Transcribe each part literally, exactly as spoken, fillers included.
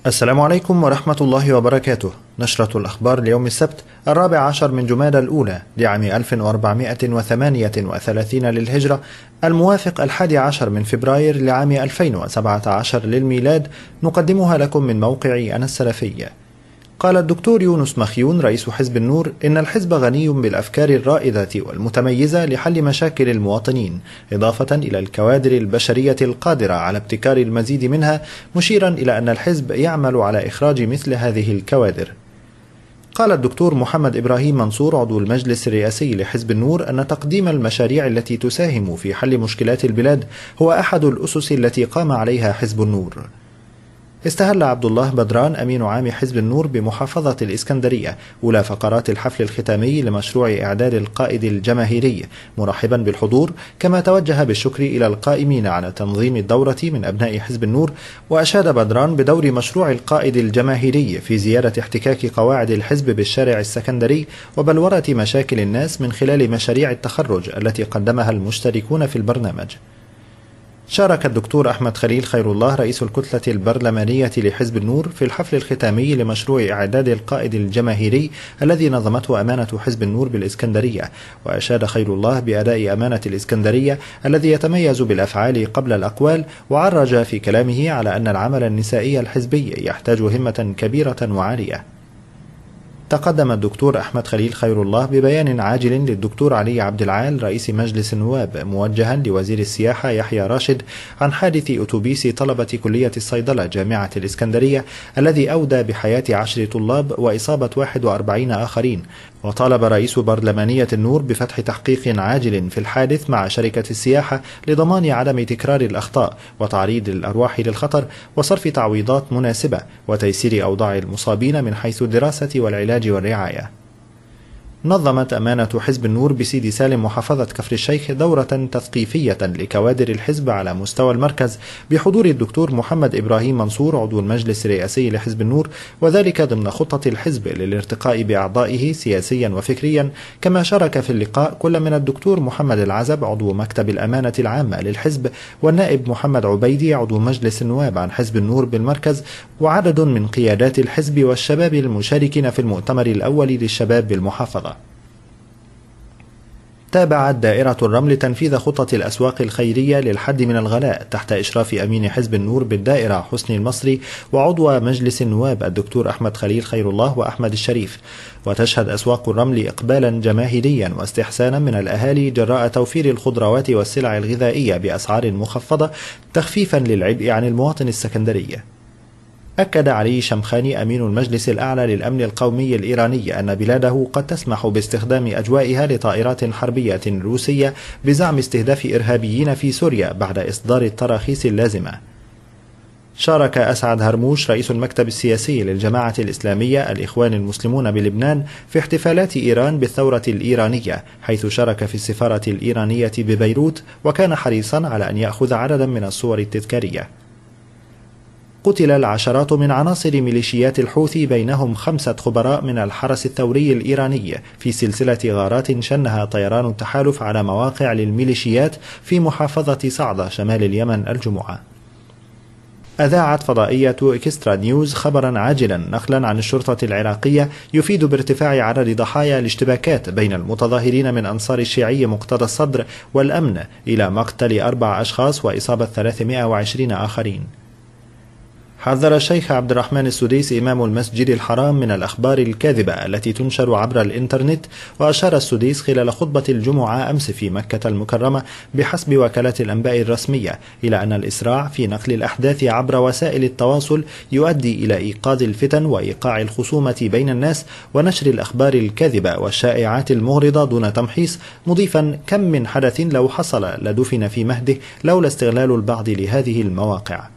السلام عليكم ورحمة الله وبركاته. نشرة الأخبار ليوم السبت الرابع عشر من جمادى الأولى لعام ألف وأربعمائة وثمانية وثلاثين للهجرة، الموافق الحادي عشر من فبراير لعام ألفين وسبعة عشر للميلاد، نقدمها لكم من موقع أنا السلفي. قال الدكتور يونس مخيون رئيس حزب النور إن الحزب غني بالأفكار الرائدة والمتميزة لحل مشاكل المواطنين، إضافة إلى الكوادر البشرية القادرة على ابتكار المزيد منها، مشيرا إلى أن الحزب يعمل على إخراج مثل هذه الكوادر. قال الدكتور محمد إبراهيم منصور عضو المجلس الرئاسي لحزب النور أن تقديم المشاريع التي تساهم في حل مشكلات البلاد هو أحد الأسس التي قام عليها حزب النور. استهل عبد الله بدران أمين عام حزب النور بمحافظة الإسكندرية أولى فقرات الحفل الختامي لمشروع إعداد القائد الجماهيري، مرحبا بالحضور، كما توجه بالشكر إلى القائمين على تنظيم الدورة من أبناء حزب النور. وأشاد بدران بدور مشروع القائد الجماهيري في زيادة احتكاك قواعد الحزب بالشارع السكندري وبلورة مشاكل الناس من خلال مشاريع التخرج التي قدمها المشتركون في البرنامج. شارك الدكتور أحمد خليل خير الله رئيس الكتلة البرلمانية لحزب النور في الحفل الختامي لمشروع إعداد القائد الجماهيري الذي نظمته أمانة حزب النور بالإسكندرية، وأشاد خير الله بأداء أمانة الإسكندرية الذي يتميز بالأفعال قبل الأقوال، وعرج في كلامه على أن العمل النسائي الحزبي يحتاج همة كبيرة وعالية. تقدم الدكتور أحمد خليل خير الله ببيان عاجل للدكتور علي عبد العال رئيس مجلس النواب، موجها لوزير السياحة يحيى راشد عن حادث أتوبيس طلبة كلية الصيدلة جامعة الإسكندرية الذي أودى بحياة عشر طلاب وإصابة واحد وأربعين آخرين. وطالب رئيس برلمانية النور بفتح تحقيق عاجل في الحادث مع شركة السياحة لضمان عدم تكرار الأخطاء وتعريض الأرواح للخطر، وصرف تعويضات مناسبة، وتيسير أوضاع المصابين من حيث الدراسة والعلاج والرعاية. نظمت أمانة حزب النور بسيدي سالم محافظة كفر الشيخ دورة تثقيفية لكوادر الحزب على مستوى المركز بحضور الدكتور محمد إبراهيم منصور عضو المجلس الرئاسي لحزب النور، وذلك ضمن خطة الحزب للارتقاء بأعضائه سياسيا وفكريا. كما شارك في اللقاء كل من الدكتور محمد العزب عضو مكتب الأمانة العامة للحزب، والنائب محمد عبيدي عضو مجلس النواب عن حزب النور بالمركز، وعدد من قيادات الحزب والشباب المشاركين في المؤتمر الأول للشباب بالمحافظة. تابعت دائرة الرمل تنفيذ خطة الأسواق الخيرية للحد من الغلاء تحت إشراف أمين حزب النور بالدائرة حسني المصري وعضو مجلس النواب الدكتور أحمد خليل خير الله وأحمد الشريف. وتشهد أسواق الرمل إقبالا جماهيريا واستحسانا من الأهالي جراء توفير الخضروات والسلع الغذائية بأسعار مخفضة تخفيفا للعبء عن المواطن السكندري. أكد علي شمخاني أمين المجلس الأعلى للأمن القومي الإيراني أن بلاده قد تسمح باستخدام أجوائها لطائرات حربية روسية بزعم استهداف إرهابيين في سوريا بعد إصدار التراخيص اللازمة. شارك أسعد هرموش رئيس المكتب السياسي للجماعة الإسلامية الإخوان المسلمون بلبنان في احتفالات إيران بالثورة الإيرانية، حيث شارك في السفارة الإيرانية ببيروت، وكان حريصا على أن يأخذ عددا من الصور التذكارية. قتل العشرات من عناصر ميليشيات الحوثي بينهم خمسة خبراء من الحرس الثوري الإيراني في سلسلة غارات شنها طيران التحالف على مواقع للميليشيات في محافظة صعدة شمال اليمن الجمعة. أذاعت فضائية إكسترا نيوز خبرا عاجلا نقلا عن الشرطة العراقية يفيد بارتفاع عدد ضحايا الاشتباكات بين المتظاهرين من أنصار الشيعي مقتدى الصدر والأمن إلى مقتل أربع أشخاص وإصابة ثلاثمائة وعشرين آخرين. حذر الشيخ عبد الرحمن السديس إمام المسجد الحرام من الأخبار الكاذبة التي تنشر عبر الإنترنت. وأشار السديس خلال خطبة الجمعة أمس في مكة المكرمة بحسب وكالة الأنباء الرسمية إلى أن الإسراع في نقل الأحداث عبر وسائل التواصل يؤدي إلى إيقاظ الفتن وإيقاع الخصومة بين الناس ونشر الأخبار الكاذبة والشائعات المغرضة دون تمحيص، مضيفا كم من حدث لو حصل لدفن في مهده لولا استغلال البعض لهذه المواقع.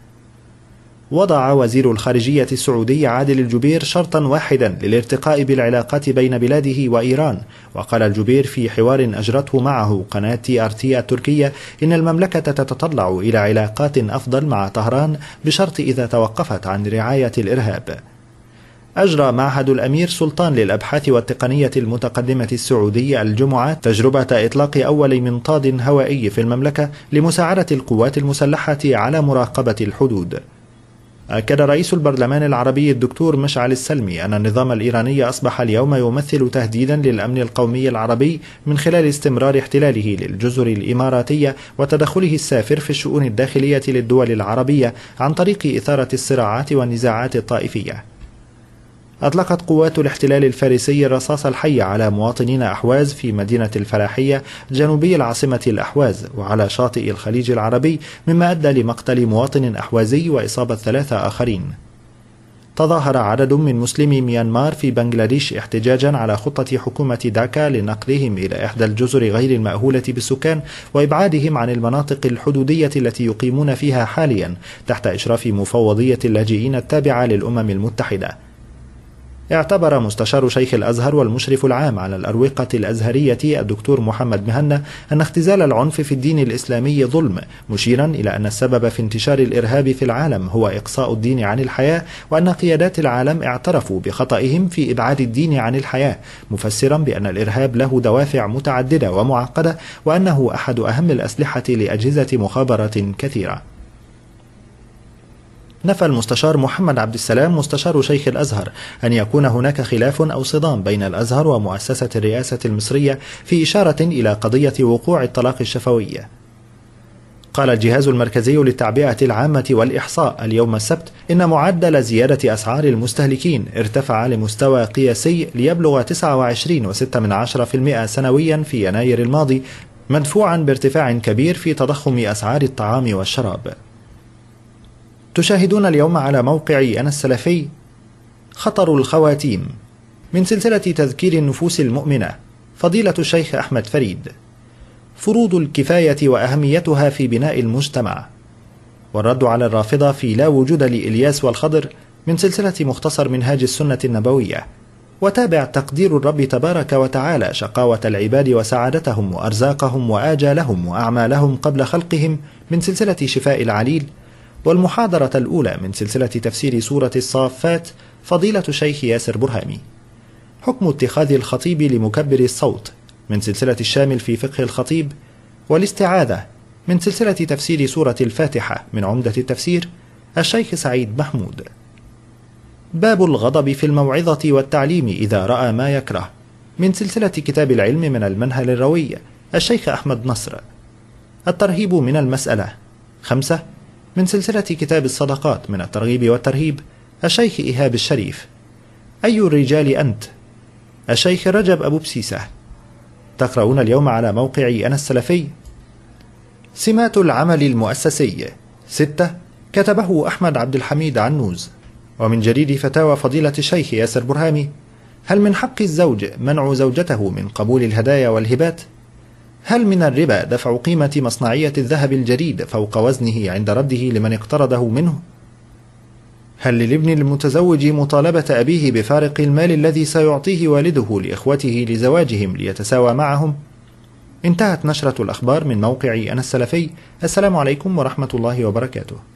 وضع وزير الخارجية السعودي عادل الجبير شرطا واحدا للارتقاء بالعلاقات بين بلاده وإيران. وقال الجبير في حوار أجرته معه قناة تي آر تي التركية إن المملكة تتطلع إلى علاقات أفضل مع طهران بشرط إذا توقفت عن رعاية الإرهاب. أجرى معهد الأمير سلطان للأبحاث والتقنية المتقدمة السعودي الجمعة تجربة إطلاق أول منطاد هوائي في المملكة لمساعدة القوات المسلحة على مراقبة الحدود. أكد رئيس البرلمان العربي الدكتور مشعل السلمي أن النظام الإيراني أصبح اليوم يمثل تهديدا للأمن القومي العربي من خلال استمرار احتلاله للجزر الإماراتية وتدخله السافر في الشؤون الداخلية للدول العربية عن طريق إثارة الصراعات والنزاعات الطائفية. أطلقت قوات الاحتلال الفارسي الرصاص الحي على مواطنين أحواز في مدينة الفلاحية جنوبي العاصمة الأحواز وعلى شاطئ الخليج العربي، مما أدى لمقتل مواطن أحوازي وإصابة ثلاثة آخرين. تظاهر عدد من مسلمي ميانمار في بنغلاديش احتجاجا على خطة حكومة داكا لنقلهم إلى إحدى الجزر غير المأهولة بالسكان وإبعادهم عن المناطق الحدودية التي يقيمون فيها حاليا تحت إشراف مفوضية اللاجئين التابعة للأمم المتحدة. اعتبر مستشار شيخ الأزهر والمشرف العام على الأروقة الأزهرية الدكتور محمد مهنا أن اختزال العنف في الدين الإسلامي ظلم، مشيرا إلى أن السبب في انتشار الإرهاب في العالم هو إقصاء الدين عن الحياة، وأن قيادات العالم اعترفوا بخطئهم في إبعاد الدين عن الحياة، مفسرا بأن الإرهاب له دوافع متعددة ومعقدة وأنه أحد أهم الأسلحة لأجهزة مخابرات كثيرة. نفى المستشار محمد عبد السلام مستشار شيخ الأزهر أن يكون هناك خلاف أو صدام بين الأزهر ومؤسسة الرئاسة المصرية في إشارة إلى قضية وقوع الطلاق الشفوي. قال الجهاز المركزي للتعبئة العامة والإحصاء اليوم السبت إن معدل زيادة أسعار المستهلكين ارتفع لمستوى قياسي ليبلغ تسعة وعشرين فاصلة ستة بالمئة سنويا في يناير الماضي، مدفوعا بارتفاع كبير في تضخم أسعار الطعام والشراب. تشاهدون اليوم على موقع أنا السلفي خطر الخواتيم من سلسلة تذكير النفوس المؤمنة، فضيلة الشيخ أحمد فريد، فروض الكفاية وأهميتها في بناء المجتمع، والرد على الرافضة في لا وجود لإلياس والخضر من سلسلة مختصر منهاج السنة النبوية، وتابع تقدير الرب تبارك وتعالى شقاوة العباد وسعادتهم وأرزاقهم وآجالهم وأعمالهم قبل خلقهم من سلسلة شفاء العليل، والمحاضرة الأولى من سلسلة تفسير سورة الصافات فضيلة الشيخ ياسر برهامي، حكم اتخاذ الخطيب لمكبر الصوت من سلسلة الشامل في فقه الخطيب، والاستعاذة من سلسلة تفسير سورة الفاتحة من عمدة التفسير الشيخ سعيد محمود، باب الغضب في الموعظة والتعليم إذا رأى ما يكره من سلسلة كتاب العلم من المنهل الروي الشيخ أحمد نصر، الترهيب من المسألة خمسة من سلسلة كتاب الصدقات من الترغيب والترهيب الشيخ إيهاب الشريف، أي الرجال أنت الشيخ رجب أبو بسيسة. تقرؤون اليوم على موقع أنا السلفي سمات العمل المؤسسي ستة كتبه أحمد عبد الحميد عنوز، ومن جريد فتاوى فضيلة الشيخ ياسر برهامي، هل من حق الزوج منع زوجته من قبول الهدايا والهبات؟ هل من الربا دفع قيمة مصنعية الذهب الجريد فوق وزنه عند رده لمن اقترضه منه؟ هل للابن المتزوج مطالبة أبيه بفارق المال الذي سيعطيه والده لإخوته لزواجهم ليتساوى معهم؟ انتهت نشرة الأخبار من موقع أنا السلفي. السلام عليكم ورحمة الله وبركاته.